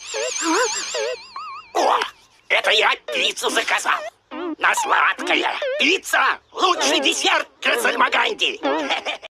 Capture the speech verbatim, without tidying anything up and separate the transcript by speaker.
Speaker 1: О, это я пиццу заказал. На сладкое. Пицца – лучший десерт Казальмаганди.